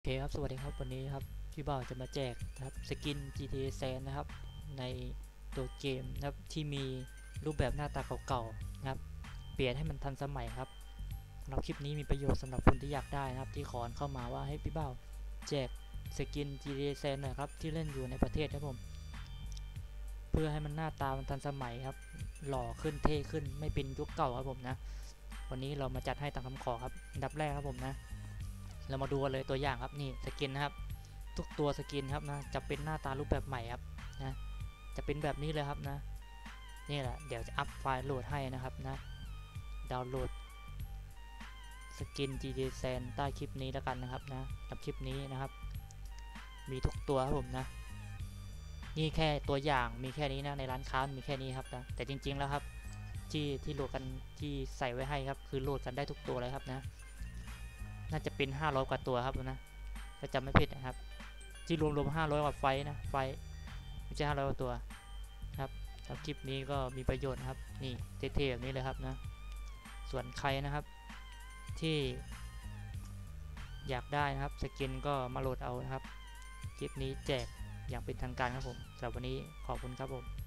โอเคครับสวัสดีครับวันนี้ครับพี่บ่าวจะมาแจกนะครับสกิน GTA San นะครับในตัวเกมนะครับที่มีรูปแบบหน้าตาเก่าๆนะครับเปลี่ยนให้มันทันสมัยครับสำหรับคลิปนี้มีประโยชน์สำหรับคนที่อยากได้นะครับที่ขอเข้ามาว่าให้พี่บ่าวแจกสกิน GTA San หน่อยครับที่เล่นอยู่ในประเทศครับผมเพื่อให้มันหน้าตามันทันสมัยครับหล่อขึ้นเท่ขึ้นไม่เป็นยุคเก่าครับผมนะวันนี้เรามาจัดให้ตามคำขอครับอันดับแรกครับผมนะเรามาดูกันเลยตัวอย่างครับนี่สกินนะครับทุกตัวสกินครับนะจะเป็นหน้าตารูปแบบใหม่ครับนะจะเป็นแบบนี้เลยครับนะนี่แหละเดี๋ยวจะอัพไฟล์โหลดให้นะครับนะดาวน์โหลดสกิน GTA San ใต้คลิปนี้แล้วกันนะครับนะกับคลิปนี้นะครับมีทุกตัวครับผมนะนี่แค่ตัวอย่างมีแค่นี้นะในร้านค้ามีแค่นี้ครับนะแต่จริงๆแล้วครับที่โหลดกันที่ใส่ไว้ให้ครับคือโหลดกันได้ทุกตัวเลยครับนะน่าจะเป็น500กว่าตัวครับนะถ้าจำไม่ผิดนะครับที่รวม500กว่าไฟนะไฟไม่ใช่500กว่าตัวครับสำหรับคลิปนี้ก็มีประโยชน์นะครับนี่เท่ๆแบบนี้เลยครับนะส่วนใครนะครับที่อยากได้นะครับสกินก็มาโหลดเอานะครับคลิปนี้แจกอย่างเป็นทางการครับผมสำหรับวันนี้ขอบคุณครับผม